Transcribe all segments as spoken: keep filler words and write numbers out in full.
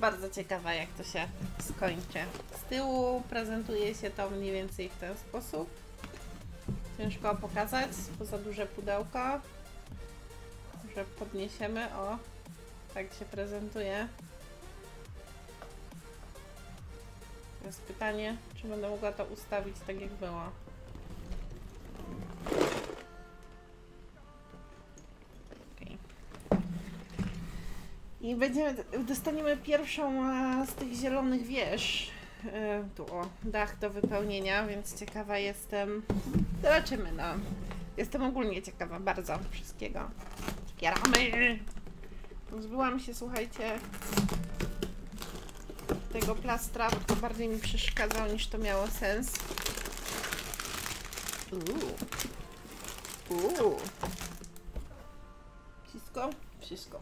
bardzo ciekawa, jak to się skończy. Z tyłu prezentuje się to mniej więcej w ten sposób. Ciężko pokazać, bo za duże pudełko. Może podniesiemy, o, tak się prezentuje. Teraz pytanie, czy będę mogła to ustawić tak, jak było. Okay. I będziemy, dostaniemy pierwszą z tych zielonych wież. Tu o, dach do wypełnienia, więc ciekawa jestem. Zobaczymy, no. Jestem ogólnie ciekawa bardzo wszystkiego. Zbieramy! Pozbyłam się, słuchajcie, tego plastra, bo to bardziej mi przeszkadzał, niż to miało sens. Uuu. Uuu. Wszystko? Wszystko.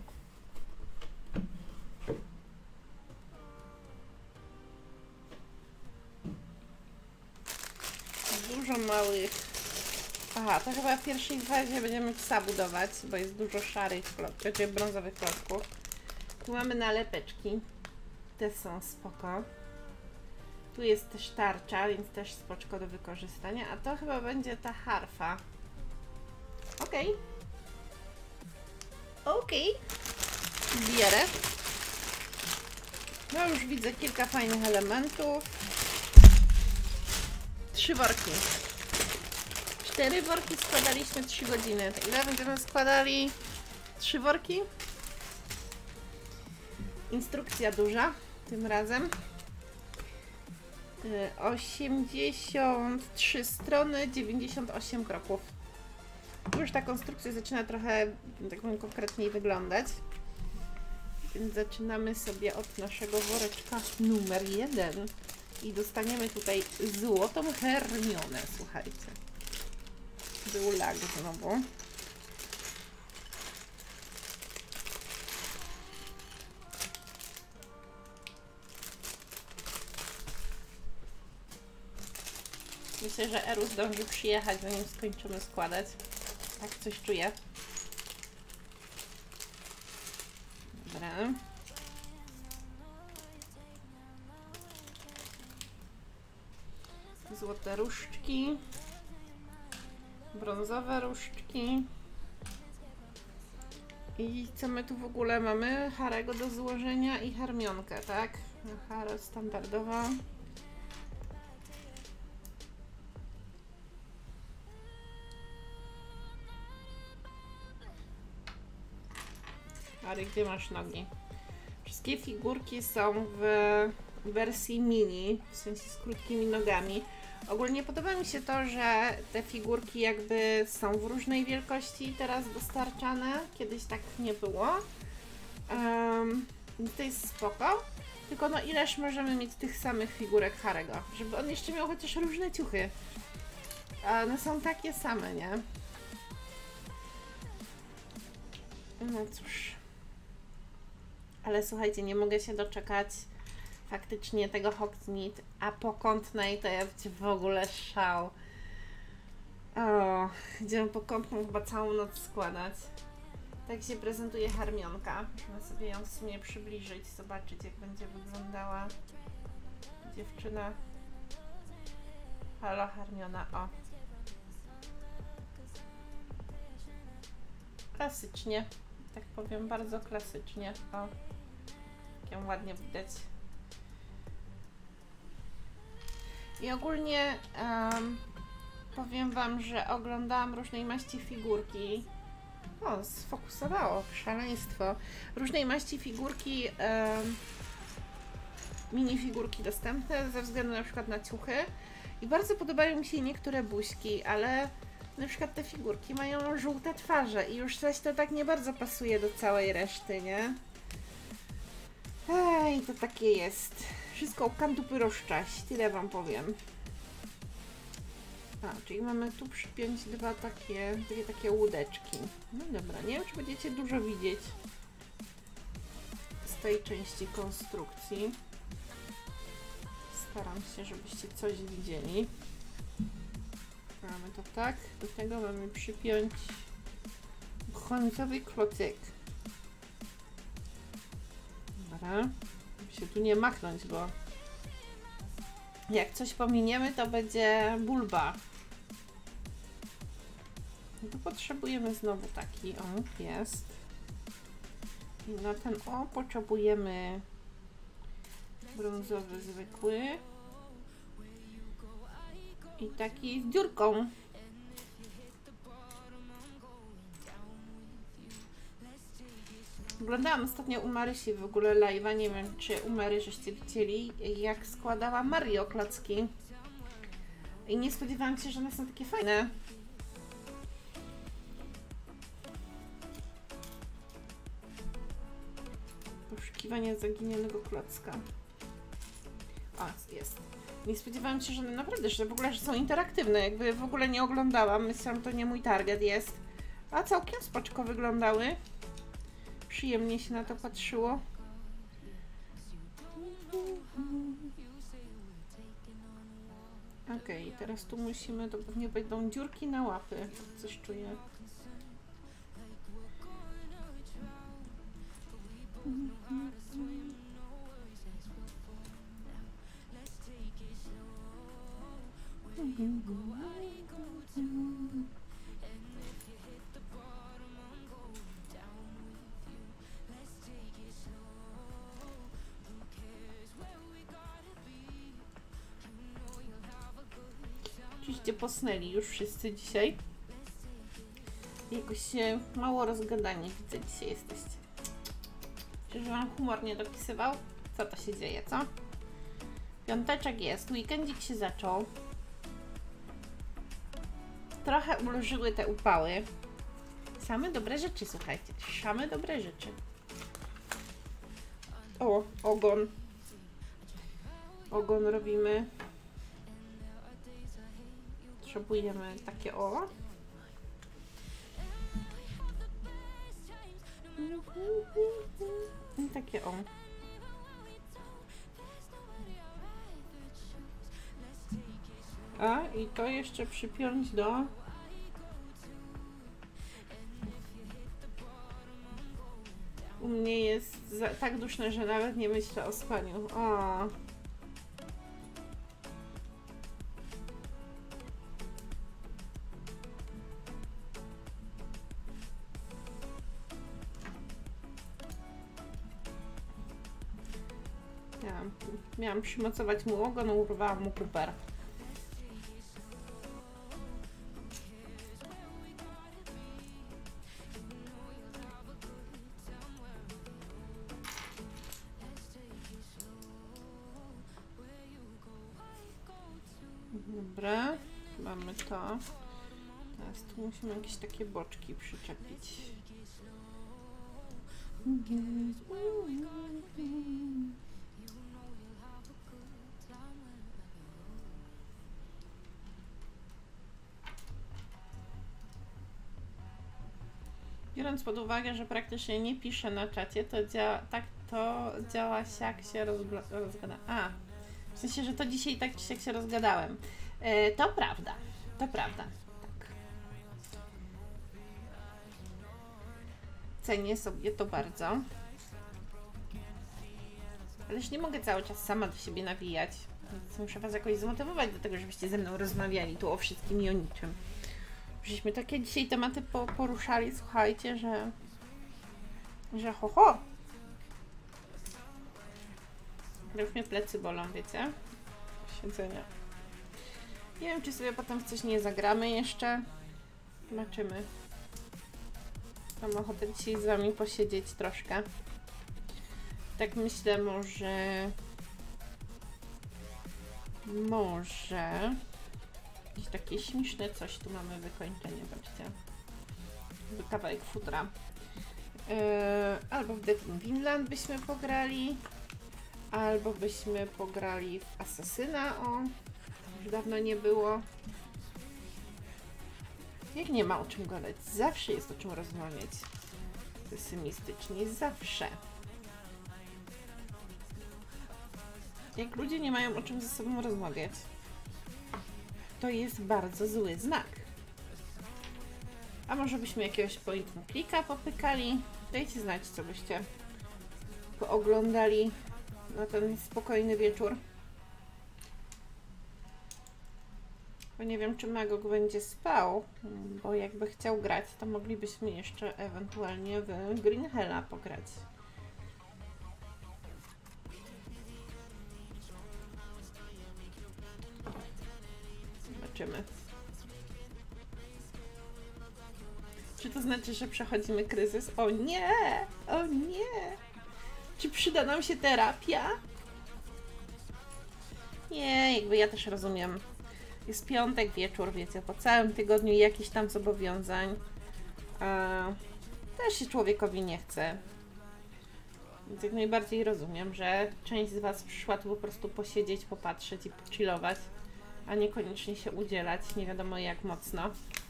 Dużo małych. Aha, to chyba w pierwszej fazie będziemy psa budować, bo jest dużo szarych klocków, czyli brązowych klocków. Tu mamy nalepeczki. Te są spoko. Tu jest też tarcza, więc też spoczko do wykorzystania. A to chyba będzie ta harfa. Okej. Okay. Okej. Okay. Bierę. No już widzę kilka fajnych elementów. Trzy worki. Cztery worki składaliśmy trzy godziny. To ile będziemy składali? Trzy worki? Instrukcja duża tym razem. osiemdziesiąt trzy strony, dziewięćdziesiąt osiem kroków. Już ta konstrukcja zaczyna trochę tak powiem, konkretniej wyglądać. Więc zaczynamy sobie od naszego woreczka numer jeden. I dostaniemy tutaj złotą Hermionę, słuchajcie. Był lag znowu. Myślę, że Eru zdąży przyjechać, zanim skończymy składać. Tak coś czuję. Dobra. Złote różdżki. Brązowe różdżki. I co my tu w ogóle mamy? Harego do złożenia i Hermionkę, tak? Hara standardowa. Harry, gdzie masz nogi? Wszystkie figurki są w wersji mini, w sensie z krótkimi nogami. Ogólnie podoba mi się to, że te figurki jakby są w różnej wielkości teraz dostarczane. Kiedyś tak nie było. Um, to jest spoko. Tylko no ileż możemy mieć tych samych figurek Harego? Żeby on jeszcze miał chociaż różne ciuchy. A one są takie same, nie? No cóż. Ale słuchajcie, nie mogę się doczekać faktycznie tego Hogsmeade, a pokątnej to jest w ogóle szał. O, będziemy pokątną chyba całą noc składać. Tak się prezentuje Hermionka. Można sobie ją w sumie przybliżyć, zobaczyć jak będzie wyglądała dziewczyna. Halo Hermiona, o. Klasycznie, tak powiem, bardzo klasycznie. O, jak ją ładnie widać. I ogólnie um, powiem wam, że oglądałam różnej maści figurki. O, sfokusowało, szaleństwo. Różnej maści figurki, um, minifigurki dostępne ze względu na przykład na ciuchy. I bardzo podobają mi się niektóre buźki, ale na przykład te figurki mają żółte twarze i już zaś to tak nie bardzo pasuje do całej reszty, nie? Ej, to takie jest. Wszystko kantu pyroszczać, tyle wam powiem. A, czyli mamy tu przypiąć dwa takie, dwie takie łódeczki. No dobra, nie wiem, czy będziecie dużo widzieć z tej części konstrukcji. Staram się, żebyście coś widzieli. Mamy to tak. Do tego mamy przypiąć brązowy klocek. Dobra. się tu nie machnąć, bo jak coś pominiemy, to będzie bulba. No tu potrzebujemy znowu taki, o, jest. I na ten, o, potrzebujemy brązowy, zwykły. I taki z dziurką. Oglądałam ostatnio u Marysi w ogóle live'a, nie wiem czy u Mary żeście widzieli, jak składała Mario klocki. I nie spodziewałam się, że one są takie fajne. Poszukiwanie zaginionego klocka. O, jest. Nie spodziewałam się, że one naprawdę, że w ogóle że są interaktywne, jakby w ogóle nie oglądałam, myślałam, to nie mój target jest. A całkiem spoczko wyglądały. Przyjemnie się na to patrzyło. Okej, okay, teraz tu musimy, to pewnie będą dziurki na łapy, coś czuję. Oczywiście posnęli już wszyscy dzisiaj. Jakoś się mało rozgadani widzę dzisiaj jesteście. Czyż wam humor nie dopisywał? Co to się dzieje, co? Piąteczek jest, weekendzik się zaczął. Trochę ułożyły te upały. Same dobre rzeczy, słuchajcie. Same dobre rzeczy. O, ogon. Ogon robimy. Potrzebujemy takie o. I takie o. A, i to jeszcze przypiąć do... U mnie jest za, tak duszne, że nawet nie myślę o spaniu. O. Miałam, miałam przymocować mu ogon, urwałam mu kuper. Dobra, mamy to. Teraz tu musimy jakieś takie boczki przyczepić. Biorąc pod uwagę, że praktycznie nie piszę na czacie, to działa, tak to działa się, jak się rozgada. A, w sensie, że to dzisiaj tak czy siak się rozgadałem. E, to prawda, to prawda. Tak. Cenię sobie to bardzo. Ależ nie mogę cały czas sama do siebie nawijać. Więc muszę was jakoś zmotywować do tego, żebyście ze mną rozmawiali tu o wszystkim i o niczym. Żeśmy takie dzisiaj tematy po, poruszali, słuchajcie, że że ho ho. Już mnie plecy bolą, wiecie? Siedzenia. Nie wiem, czy sobie potem w coś nie zagramy jeszcze. Zobaczymy. Mam ochotę dzisiaj z wami posiedzieć troszkę. Tak myślę, może... Może... Jakieś takie śmieszne coś tu mamy wykończenie, patrzcie. Kawałek futra. Yy, albo w Dead in Vinland byśmy pograli. Albo byśmy pograli w Asasyna, o. Już dawno nie było. Jak nie ma o czym gadać, zawsze jest o czym rozmawiać. Pesymistycznie, zawsze. Jak ludzie nie mają o czym ze sobą rozmawiać, to jest bardzo zły znak. A może byśmy jakiegoś point and clicka popykali? Dajcie znać, co byście pooglądali. na ten spokojny wieczór. Bo nie wiem, czy Magog będzie spał, bo jakby chciał grać, to moglibyśmy jeszcze ewentualnie w Green Hella pograć. Zobaczymy. Czy to znaczy, że przechodzimy kryzys? O nie! O nie! Czy przyda nam się terapia? Nie, jakby ja też rozumiem. Jest piątek wieczór, wiecie, po całym tygodniu jakichś tam zobowiązań. Eee, też się człowiekowi nie chce. Więc jak najbardziej rozumiem, że część z Was przyszła tu po prostu posiedzieć, popatrzeć i pochillować, a niekoniecznie się udzielać, nie wiadomo jak mocno.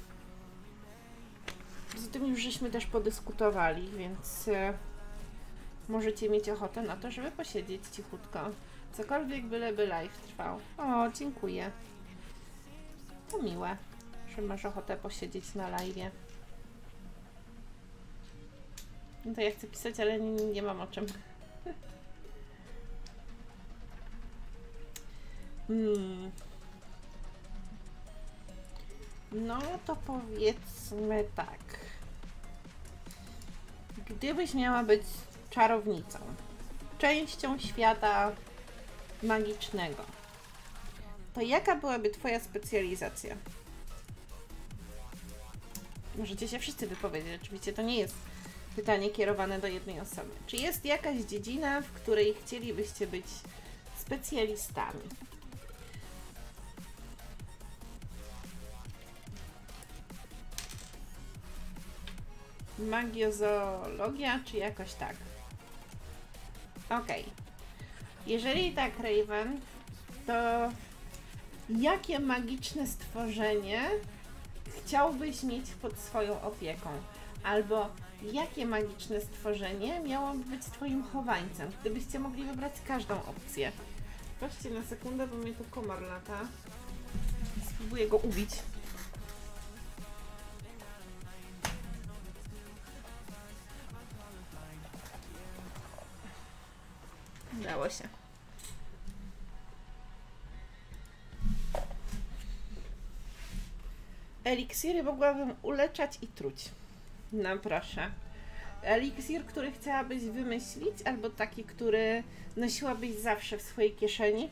Poza tym już żeśmy też podyskutowali, więc e, możecie mieć ochotę na to, żeby posiedzieć cichutko. Cokolwiek byleby live trwał. O, dziękuję. To miłe, że masz ochotę posiedzieć na live'ie. No to ja chcę pisać, ale nie, nie mam o czym. hmm. No to powiedzmy tak. Gdybyś miała być czarownicą, częścią świata magicznego, to jaka byłaby Twoja specjalizacja? Możecie się wszyscy wypowiedzieć, oczywiście to nie jest pytanie kierowane do jednej osoby. Czy jest jakaś dziedzina, w której chcielibyście być specjalistami? Magiozoologia, czy jakoś tak? Okej. Okay. Jeżeli tak, Raven, to jakie magiczne stworzenie chciałbyś mieć pod swoją opieką? Albo jakie magiczne stworzenie miałoby być Twoim chowańcem? Gdybyście mogli wybrać każdą opcję. Patrzcie na sekundę, bo mnie tu komar lata. Spróbuję go ubić. Udało się. Eliksiry mogłabym uleczać i truć. No proszę. Eliksir, który chciałabyś wymyślić, albo taki, który nosiłabyś zawsze w swojej kieszeni?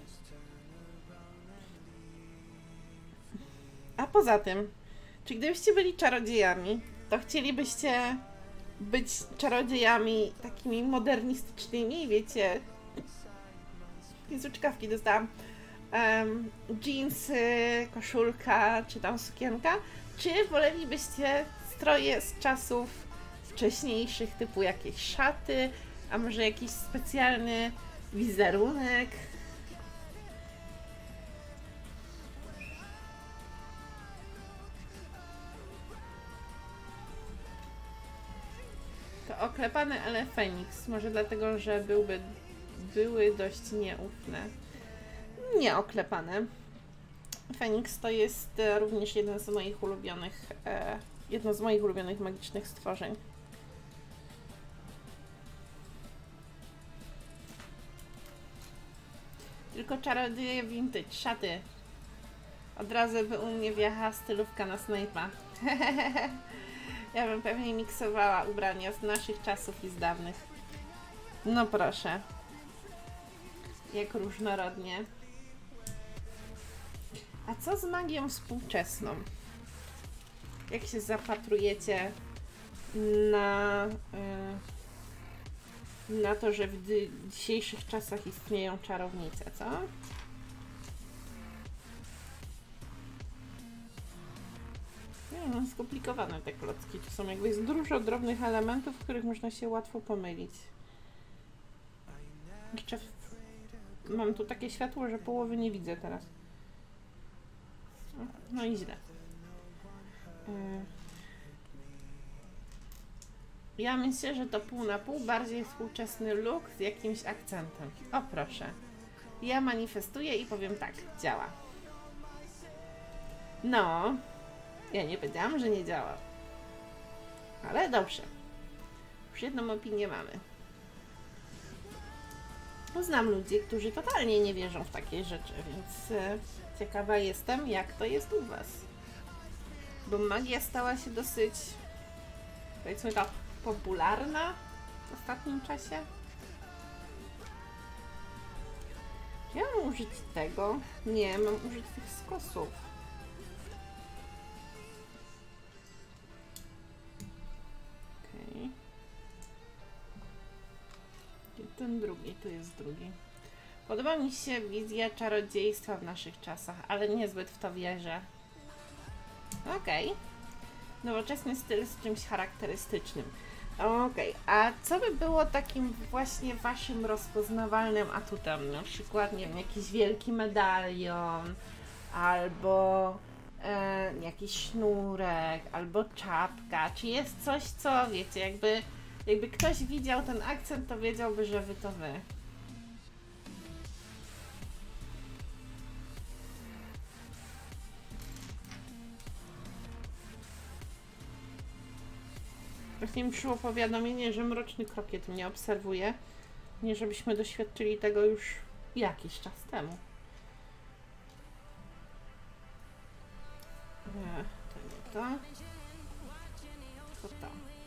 A poza tym, czy gdybyście byli czarodziejami, to chcielibyście być czarodziejami takimi modernistycznymi, wiecie? Jezu, czkawki dostałam. Um, jeansy, koszulka, czy tam sukienka? Czy wolelibyście stroje z czasów wcześniejszych, typu jakieś szaty, a może jakiś specjalny wizerunek? To oklepane, ale Feniks. Może dlatego, że byłby, były dość nieufne. Nie oklepane. Feniks to jest również jeden z moich ulubionych, e, jedno z moich ulubionych magicznych stworzeń. Tylko czarodzieje vintage, szaty. Od razu by u mnie wjechała stylówka na Snape'a. Ja bym pewnie miksowała ubrania z naszych czasów i z dawnych. No proszę. Jak różnorodnie. A co z magią współczesną? Jak się zapatrujecie na, yy, na to, że w dzisiejszych czasach istnieją czarownice, co? Nie, no, skomplikowane te klocki. Tu są jakby jest dużo drobnych elementów, w których można się łatwo pomylić. Jeszcze w... mam tu takie światło, że połowy nie widzę teraz. No i źle. Ja myślę, że to pół na pół, bardziej współczesny look z jakimś akcentem. O proszę. Ja manifestuję i powiem tak, działa. No, ja nie powiedziałam, że nie działa. Ale dobrze. Już jedną opinię mamy. Znam ludzi, którzy totalnie nie wierzą w takie rzeczy, więc e, ciekawa jestem, jak to jest u was. Bo magia stała się dosyć, powiedzmy tak, popularna w ostatnim czasie. Czy ja mam użyć tego? Nie, mam użyć tych skosów. Okej. Okay. Ten drugi, tu jest drugi. Podoba mi się wizja czarodziejstwa w naszych czasach, ale niezbyt w to wierzę. Okej. Okay. Nowoczesny styl z czymś charakterystycznym. Okej, okay. A co by było takim właśnie waszym rozpoznawalnym atutem? Na przykład, nie wiem, jakiś wielki medalion, albo e, jakiś sznurek, albo czapka. Czy jest coś, co wiecie, jakby, jakby ktoś widział ten akcent, to wiedziałby, że wy to wy. Właśnie mi przyszło powiadomienie, że Mroczny Krokiet mnie obserwuje. Nie żebyśmy doświadczyli tego już jakiś czas temu. Nie, to nie to. To to.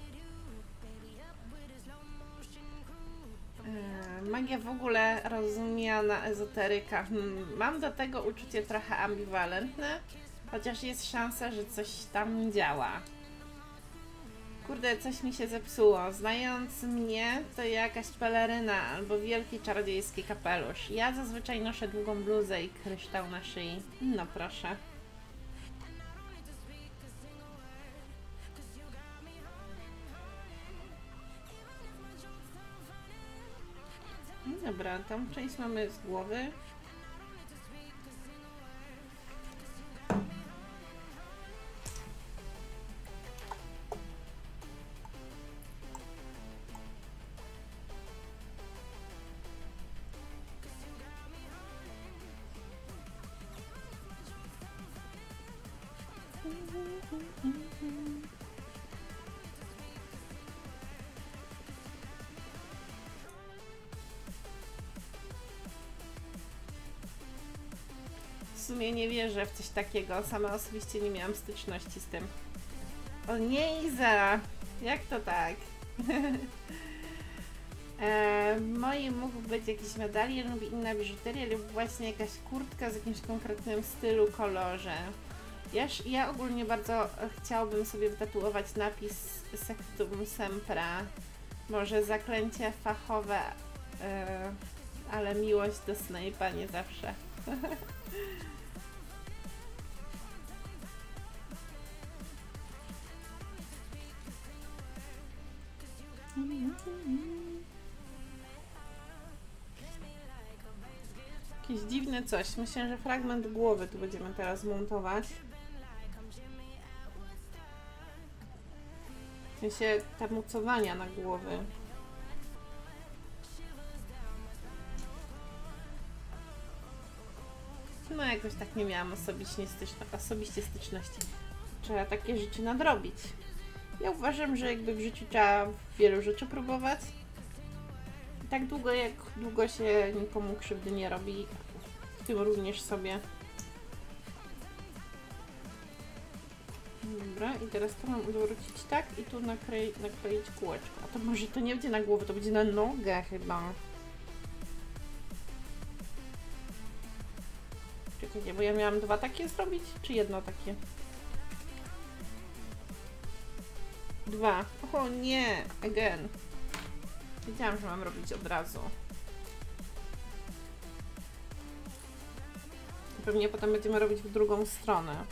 E, magia w ogóle rozumiana ezoteryka. Hmm, mam do tego uczucie trochę ambiwalentne, chociaż jest szansa, że coś tam działa. Kurde, coś mi się zepsuło. Znając mnie, to jakaś peleryna albo wielki czarodziejski kapelusz. Ja zazwyczaj noszę długą bluzę i kryształ na szyi. No proszę. Dobra, tą część mamy z głowy. W sumie nie wierzę w coś takiego. Sama osobiście nie miałam styczności z tym. O nie, Iza! Jak to tak? e, moim mógł być jakiś medalion lub inna biżuteria lub właśnie jakaś kurtka z jakimś konkretnym stylu, kolorze. Ja, ja ogólnie bardzo chciałabym sobie wytatuować napis Sectum Sempra. Może zaklęcie fachowe, e, ale miłość do Snape'a nie zawsze. Jakieś dziwne coś. Myślę, że fragment głowy tu będziemy teraz montować. W sensie tamucowania na głowy. No jakoś tak nie miałam osobiście, styczno, osobiście styczności. Trzeba takie rzeczy nadrobić. Ja uważam, że jakby w życiu trzeba wielu rzeczy próbować. I tak długo, jak długo się nikomu krzywdy nie robi, w tym również sobie. Dobra, i teraz to mam odwrócić tak i tu naklei, nakleić kółeczko. A to może to nie będzie na głowę, to będzie na nogę chyba. Czekajcie, bo ja miałam dwa takie zrobić, czy jedno takie? Dwa. O nie, again. Wiedziałam, że mam robić od razu. Pewnie potem będziemy robić w drugą stronę.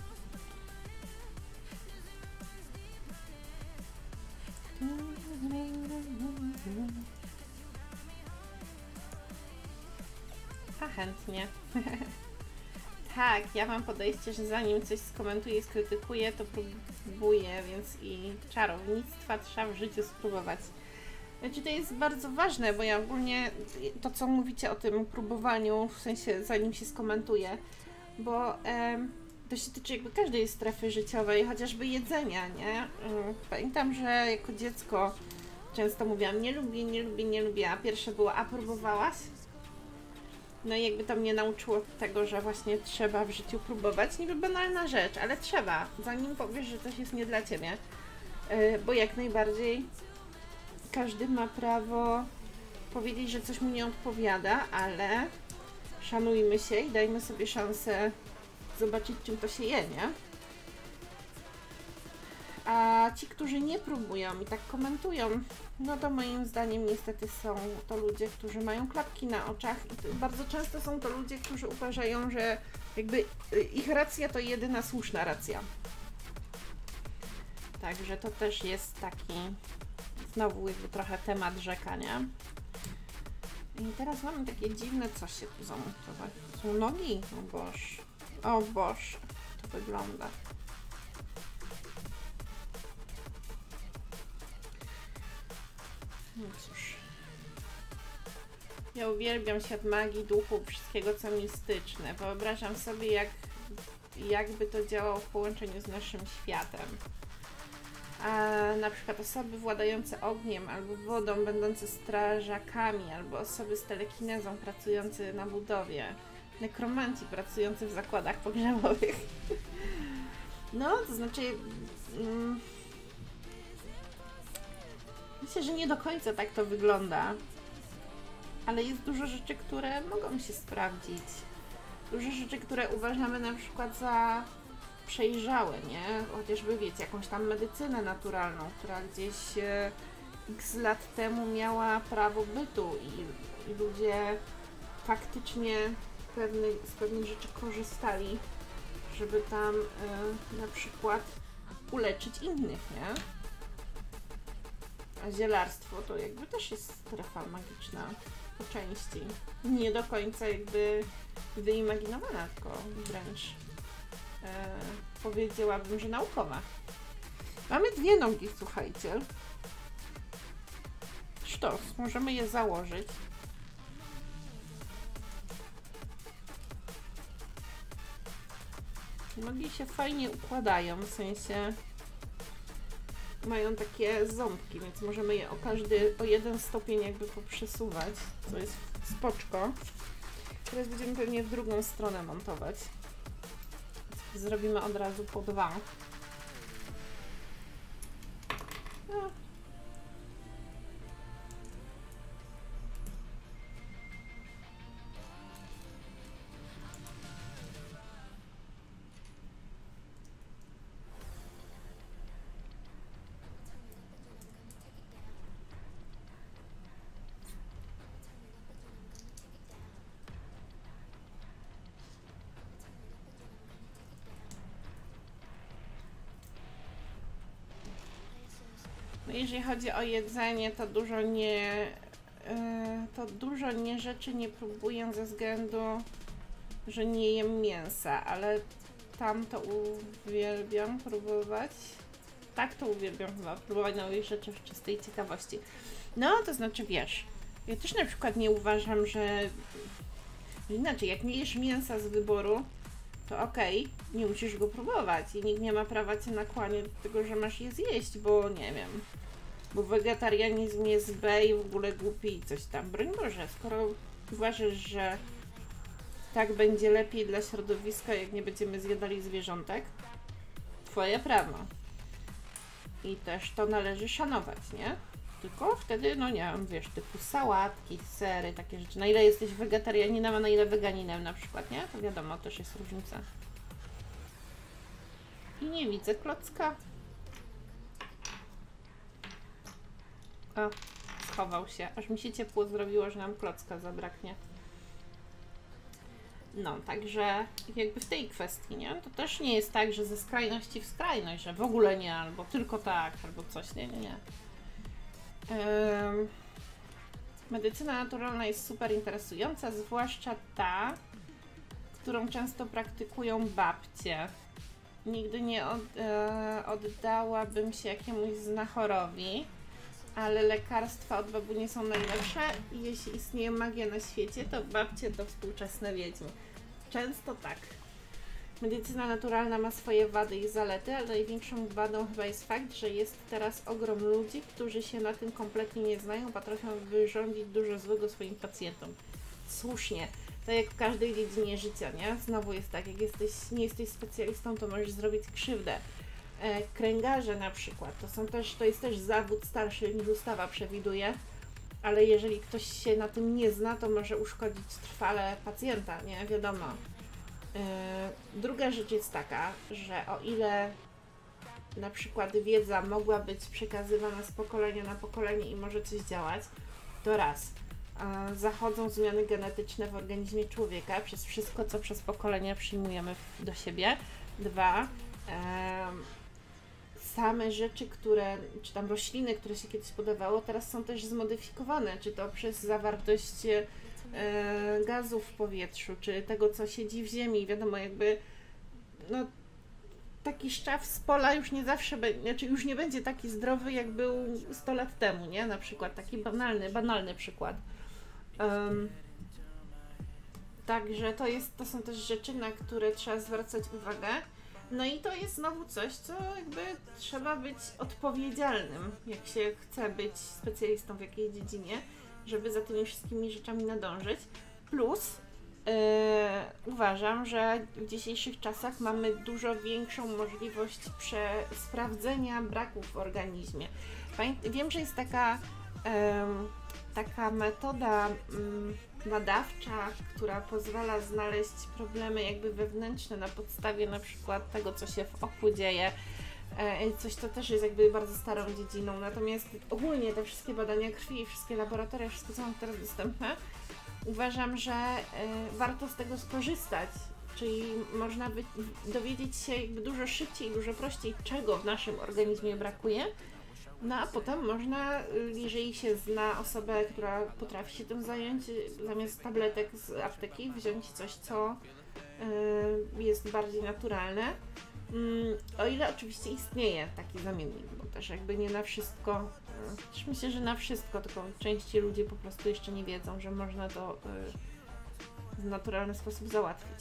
A chętnie. Tak, ja mam podejście, że zanim coś skomentuję i skrytykuję, to próbuję, więc i czarownictwa trzeba w życiu spróbować. Znaczy to jest bardzo ważne, bo ja ogólnie to, co mówicie o tym próbowaniu, w sensie zanim się skomentuje, bo e, to się tyczy jakby każdej strefy życiowej, chociażby jedzenia, nie? Pamiętam, że jako dziecko często mówiłam, nie lubię, nie lubię, nie lubię, a pierwsze było, a próbowałaś? No i jakby to mnie nauczyło tego, że właśnie trzeba w życiu próbować. Niby banalna rzecz, ale trzeba, zanim powiesz, że coś jest nie dla ciebie. Yy, bo jak najbardziej każdy ma prawo powiedzieć, że coś mu nie odpowiada, ale szanujmy się i dajmy sobie szansę zobaczyć, czym to się je, nie? A ci, którzy nie próbują i tak komentują, no to moim zdaniem niestety są to ludzie, którzy mają klapki na oczach i to bardzo często są to ludzie, którzy uważają, że jakby ich racja to jedyna słuszna racja. Także to też jest taki znowu jakby trochę temat rzekania. I teraz mamy takie dziwne coś się tu zamontować. Są nogi? O Boże. O Boże. To wygląda. No cóż. Ja uwielbiam świat magii, duchów, wszystkiego co mistyczne. Wyobrażam sobie jak, jakby to działało w połączeniu z naszym światem. A na przykład osoby władające ogniem albo wodą, będące strażakami, albo osoby z telekinezą pracujące na budowie, nekromanci pracujący w zakładach pogrzebowych. No, to znaczy mm, myślę, że nie do końca tak to wygląda, ale jest dużo rzeczy, które mogą się sprawdzić. Dużo rzeczy, które uważamy na przykład za przejrzałe, nie? Chociażby wiecie, jakąś tam medycynę naturalną, która gdzieś e, x lat temu miała prawo bytu i, i ludzie faktycznie pewny, z pewnych rzeczy korzystali, żeby tam e, na przykład uleczyć innych, nie? A zielarstwo to jakby też jest strefa magiczna po części. Nie do końca jakby wyimaginowana, tylko wręcz E, powiedziałabym, że naukowa. Mamy dwie nogi, słuchajcie. Sztos, możemy je założyć. Nogi się fajnie układają, w sensie mają takie ząbki, więc możemy je o każdy, o jeden stopień jakby poprzesuwać, co jest spoczko. Teraz będziemy pewnie w drugą stronę montować. Zrobimy od razu po dwa. No. Jeżeli chodzi o jedzenie, to dużo nie, yy, to dużo nie rzeczy nie próbuję ze względu, że nie jem mięsa, ale tam to uwielbiam próbować. Tak to uwielbiam chyba, próbować nowych rzeczy w czystej ciekawości. No, to znaczy wiesz, ja też na przykład nie uważam, że inaczej, jak nie jesz mięsa z wyboru, to okej, okay, nie musisz go próbować i nikt nie ma prawa cię nakłaniać do tego, że masz je zjeść, bo nie wiem, bo wegetarianizm jest B i w ogóle głupi i coś tam. Broń Boże, skoro uważasz, że tak będzie lepiej dla środowiska, jak nie będziemy zjadali zwierzątek, twoje prawo. I też to należy szanować, nie? Tylko wtedy, no nie wiem, wiesz, typu sałatki, sery, takie rzeczy. Na ile jesteś wegetarianinem, a na ile weganinem na przykład, nie? To wiadomo, też jest różnica. I nie widzę klocka. O, schował się. Aż mi się ciepło zrobiło, że nam klocka zabraknie. No, także jakby w tej kwestii, nie? To też nie jest tak, że ze skrajności w skrajność, że w ogóle nie, albo tylko tak, albo coś. Nie, nie, nie. Ym, medycyna naturalna jest super interesująca, zwłaszcza ta, którą często praktykują babcie. Nigdy nie od, e, oddałabym się jakiemuś znachorowi, ale lekarstwa od babuni są najlepsze i jeśli istnieje magia na świecie, to babcie to współczesne wiedźmy. Często tak. Medycyna naturalna ma swoje wady i zalety, ale największą wadą chyba jest fakt, że jest teraz ogrom ludzi, którzy się na tym kompletnie nie znają, potrafią wyrządzić dużo złego swoim pacjentom. Słusznie, tak jak w każdej dziedzinie życia, nie? Znowu jest tak, jak jesteś, nie jesteś specjalistą, to możesz zrobić krzywdę. E, kręgarze na przykład, to są też, to jest też zawód starszy niż ustawa przewiduje, ale jeżeli ktoś się na tym nie zna, to może uszkodzić trwale pacjenta, nie? Wiadomo. Druga rzecz jest taka, że o ile na przykład wiedza mogła być przekazywana z pokolenia na pokolenie i może coś działać, to raz, zachodzą zmiany genetyczne w organizmie człowieka przez wszystko, co przez pokolenia przyjmujemy do siebie. Dwa, same rzeczy, które, czy tam rośliny, które się kiedyś podawało, teraz są też zmodyfikowane, czy to przez zawartość E, gazów w powietrzu, czy tego, co siedzi w ziemi. Wiadomo, jakby no, taki szczaw z pola już nie zawsze będzie, znaczy już nie będzie taki zdrowy, jak był sto lat temu, nie? Na przykład taki banalny, banalny przykład. Um, także to jest, to są też rzeczy, na które trzeba zwracać uwagę. No i to jest znowu coś, co jakby trzeba być odpowiedzialnym, jak się chce być specjalistą w jakiejś dziedzinie, żeby za tymi wszystkimi rzeczami nadążyć. Plus yy, uważam, że w dzisiejszych czasach mamy dużo większą możliwość prze sprawdzenia braków w organizmie. Pamię wiem, że jest taka, yy, taka metoda yy, badawcza, która pozwala znaleźć problemy jakby wewnętrzne na podstawie na przykład tego, co się w oku dzieje. Coś, to też jest jakby bardzo starą dziedziną, natomiast ogólnie te wszystkie badania krwi i wszystkie laboratoria, wszystko co mam teraz dostępne, uważam, że y, warto z tego skorzystać, czyli można by dowiedzieć się jakby dużo szybciej, dużo prościej, czego w naszym organizmie brakuje, no a potem można, jeżeli się zna osobę, która potrafi się tym zająć, zamiast tabletek z apteki wziąć coś, co y, jest bardziej naturalne. Mm, o ile oczywiście istnieje taki zamiennik, bo też jakby nie na wszystko, też myślę, że na wszystko, tylko części ludzi po prostu jeszcze nie wiedzą, że można to y, w naturalny sposób załatwić.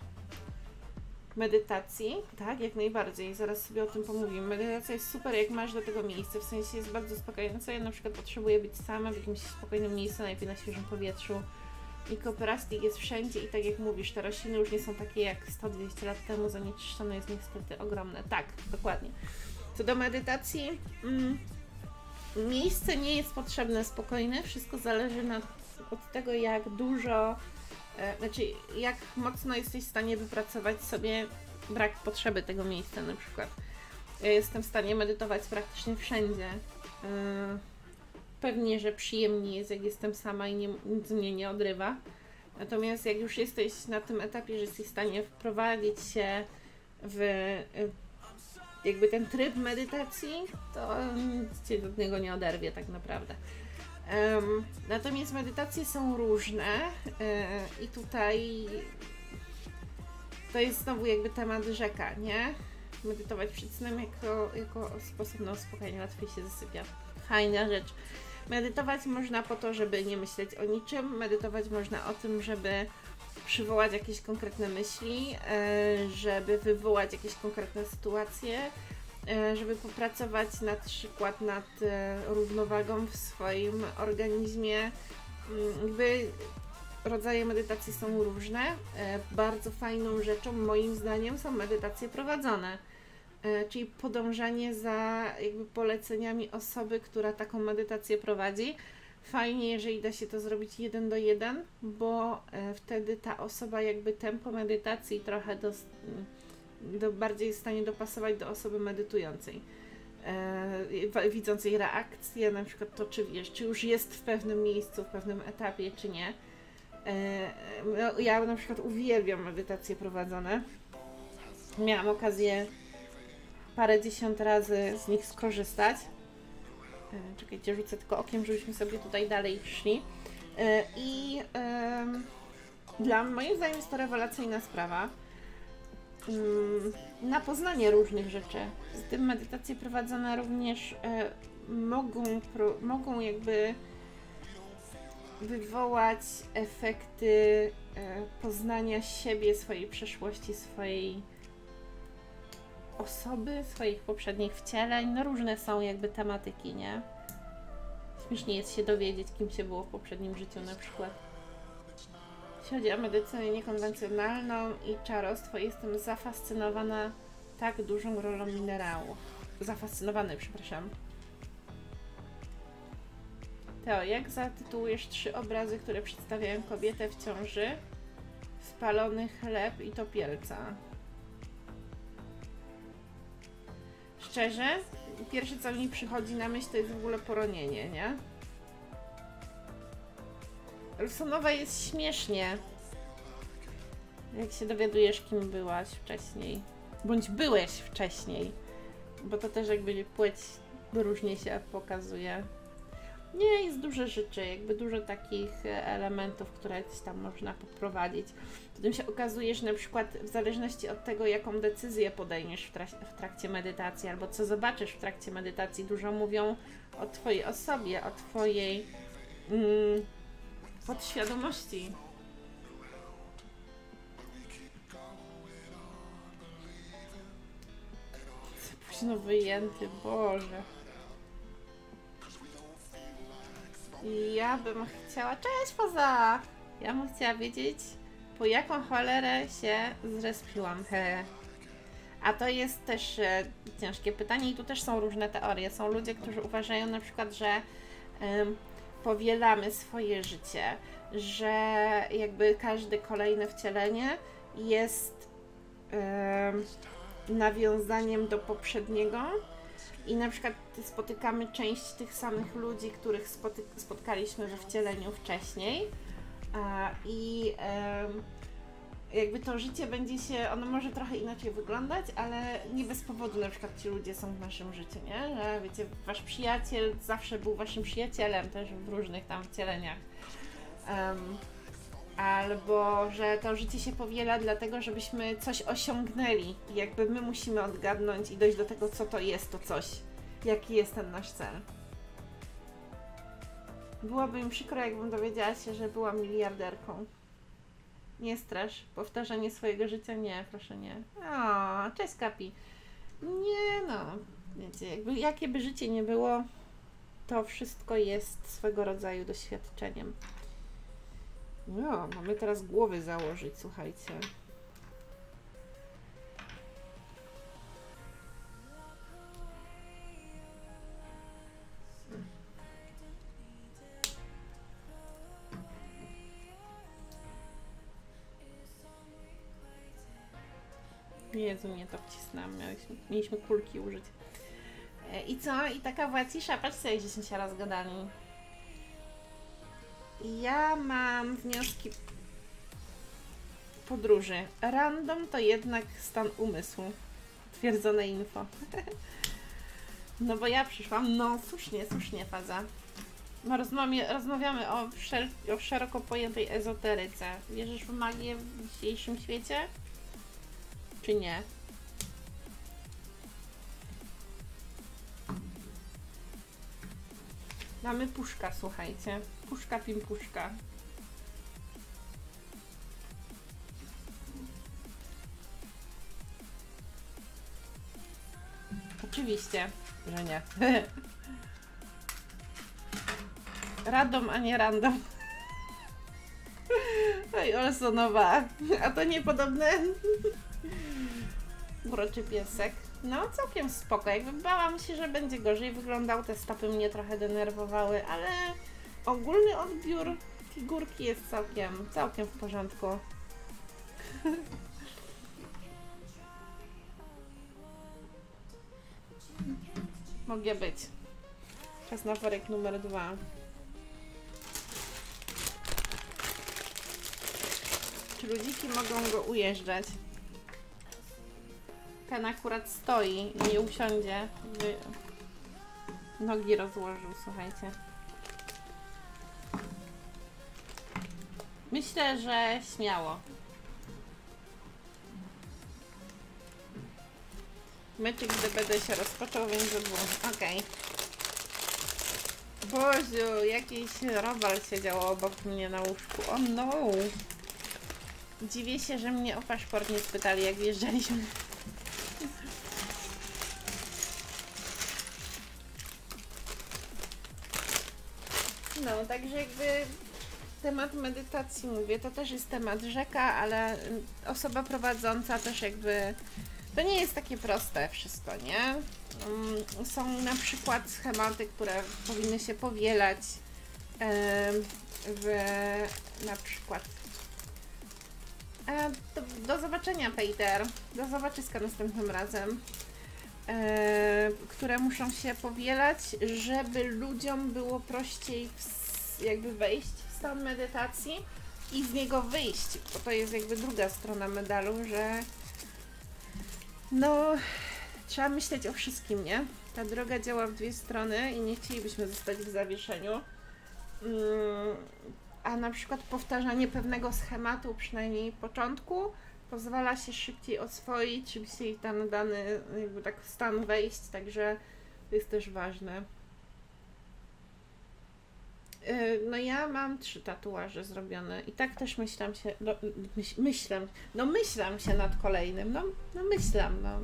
Medytacji, tak, jak najbardziej, zaraz sobie o tym pomówimy. Medytacja jest super, jak masz do tego miejsce, w sensie jest bardzo uspokajająca. Ja na przykład potrzebuję być sama w jakimś spokojnym miejscu, najlepiej na świeżym powietrzu. Mikroplastik jest wszędzie i tak jak mówisz, te rośliny już nie są takie jak sto dwieście lat temu, zanieczyszczone jest niestety ogromne. Tak, dokładnie. Co do medytacji, mm, miejsce nie jest potrzebne spokojne, wszystko zależy na, od tego, jak dużo, e, znaczy jak mocno jesteś w stanie wypracować sobie brak potrzeby tego miejsca na przykład. Ja jestem w stanie medytować praktycznie wszędzie. Yy, Pewnie, że przyjemniej jest, jak jestem sama i nie, nic mnie nie odrywa. Natomiast jak już jesteś na tym etapie, że jesteś w stanie wprowadzić się w jakby ten tryb medytacji, to nic cię do niego nie oderwie tak naprawdę. Um, natomiast medytacje są różne yy, i tutaj to jest znowu jakby temat rzeka, nie? Medytować przed snem jako, jako sposób na uspokojenie, łatwiej się zasypia. Fajna rzecz. Medytować można po to, żeby nie myśleć o niczym. Medytować można o tym, żeby przywołać jakieś konkretne myśli, żeby wywołać jakieś konkretne sytuacje, żeby popracować na przykład nad równowagą w swoim organizmie. Jakby rodzaje medytacji są różne. Bardzo fajną rzeczą, moim zdaniem, są medytacje prowadzone. Czyli podążanie za jakby poleceniami osoby, która taką medytację prowadzi. Fajnie, jeżeli da się to zrobić jeden do jeden, bo wtedy ta osoba jakby tempo medytacji trochę do, do bardziej jest w stanie dopasować do osoby medytującej. E, widzącej reakcję, na przykład to, czy wiesz, czy już jest w pewnym miejscu, w pewnym etapie, czy nie. E, no, ja na przykład uwielbiam medytacje prowadzone. Miałam okazję parę dziesiąt razy z nich skorzystać. Czekajcie, rzucę tylko okiem, żebyśmy sobie tutaj dalej szli. I yy, dla moim zdaniem jest to rewelacyjna sprawa. Yy, na poznanie różnych rzeczy. Z tym medytacje prowadzone również yy, mogą, pro, mogą jakby wywołać efekty e, poznania siebie, swojej przeszłości, swojej osoby, swoich poprzednich wcieleń. No różne są jakby tematyki, nie? Śmiesznie jest się dowiedzieć, kim się było w poprzednim życiu na przykład. Jeśli chodzi o medycynę niekonwencjonalną i czarostwo, jestem zafascynowana tak dużą rolą minerałów. Zafascynowany, przepraszam. Teo, jak zatytułujesz trzy obrazy, które przedstawiają kobietę w ciąży, spalony chleb i topielca? Szczerze, pierwsze co mi przychodzi na myśl, to jest w ogóle poronienie, nie? Elsonowa jest śmiesznie. Jak się dowiadujesz, kim byłaś wcześniej. Bądź byłeś wcześniej. Bo to też jakby płeć różnie się pokazuje. Nie, jest dużo rzeczy, jakby dużo takich elementów, które gdzieś tam można poprowadzić. Potem się okazuje, że na przykład w zależności od tego, jaką decyzję podejmiesz w, trak w trakcie medytacji, albo co zobaczysz w trakcie medytacji, dużo mówią o twojej osobie, o twojej mm, podświadomości. Co późno wyjęty, Boże. Ja bym chciała... Cześć, Poza! Ja bym chciała wiedzieć, po jaką cholerę się zrespiłam. He. A to jest też e, ciężkie pytanie i tu też są różne teorie. Są ludzie, którzy uważają na przykład, że e, powielamy swoje życie, że jakby każde kolejne wcielenie jest e, nawiązaniem do poprzedniego. I na przykład spotykamy część tych samych ludzi, których spotkaliśmy we wcieleniu wcześniej. A, I e, jakby to życie będzie się, ono może trochę inaczej wyglądać, ale nie bez powodu na przykład ci ludzie są w naszym życiu, nie? Że wiecie, wasz przyjaciel zawsze był waszym przyjacielem też w różnych tam wcieleniach. Um, albo, że to życie się powiela dlatego, żebyśmy coś osiągnęli. I jakby my musimy odgadnąć i dojść do tego, co to jest to coś. Jaki jest ten nasz cel. Byłoby mi przykro, jakbym dowiedziała się, że byłam miliarderką. Nie strasz. Powtarzanie swojego życia? Nie, proszę nie. O, cześć Kapi. Nie no, wiecie, jakby jakie by życie nie było, to wszystko jest swego rodzaju doświadczeniem. No, mamy teraz głowy założyć, słuchajcie. Jezu, mnie to wcisnęłam. Mieliśmy, mieliśmy kulki użyć. E, I co? I taka była cisza. Patrzcie, jak żeśmy się rozgadali. Ja mam wnioski podróży. Random to jednak stan umysłu. Twierdzone info. No bo ja przyszłam. No, słusznie, słusznie, Faza. No, rozmawiamy, rozmawiamy o, wszel o szeroko pojętej ezoteryce. Wierzysz w magię w dzisiejszym świecie? Czy nie? Mamy puszka, słuchajcie. Puszka, pimpuszka. Oczywiście, że nie. Radom, a nie random. Oj, Olsonowa. A to niepodobne? Uroczy piesek. No, całkiem spoko. Jakby bałam się, że będzie gorzej wyglądał. Te stopy mnie trochę denerwowały, ale ogólny odbiór figurki jest całkiem, całkiem w porządku. Mogę być. Czas na worek numer dwa. Czy ludziki mogą go ujeżdżać? Ten akurat stoi i nie usiądzie. Nogi rozłożył, słuchajcie. Myślę, że śmiało. Meczyk D B D się rozpoczął, więc za dwóch. Okej. Boziu, jakiś robal siedział obok mnie na łóżku. O no! Dziwię się, że mnie o paszport nie spytali, jak wjeżdżaliśmy. No, także jakby temat medytacji, mówię, to też jest temat rzeka, ale osoba prowadząca też jakby... To nie jest takie proste wszystko, nie? Są na przykład schematy, które powinny się powielać w na przykład do, do zobaczenia, Peter, do zobaczyska następnym razem, które muszą się powielać, żeby ludziom było prościej w, jakby wejść w stan medytacji i z niego wyjść, bo to jest jakby druga strona medalu, że no trzeba myśleć o wszystkim, nie? Ta droga działa w dwie strony i nie chcielibyśmy zostać w zawieszeniu. A na przykład powtarzanie pewnego schematu, przynajmniej początku, pozwala się szybciej oswoić, szybciej tam dany jakby tak stan wejść, także to jest też ważne. No ja mam trzy tatuaże zrobione i tak też myślam się, no, myśl, myślam, no myślam się nad kolejnym, no, no myślam, no.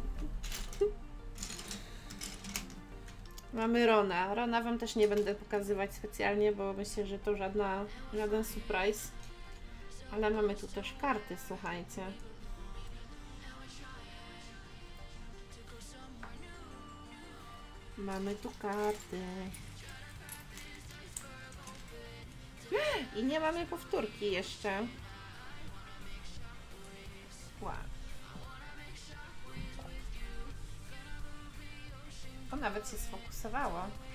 Mamy Rona. Rona wam też nie będę pokazywać specjalnie, bo myślę, że to żadna, żaden surprise. Ale mamy tu też karty, słuchajcie. Mamy tu karty. I nie mamy powtórki jeszcze. Wow. O, nawet się sfokusowało.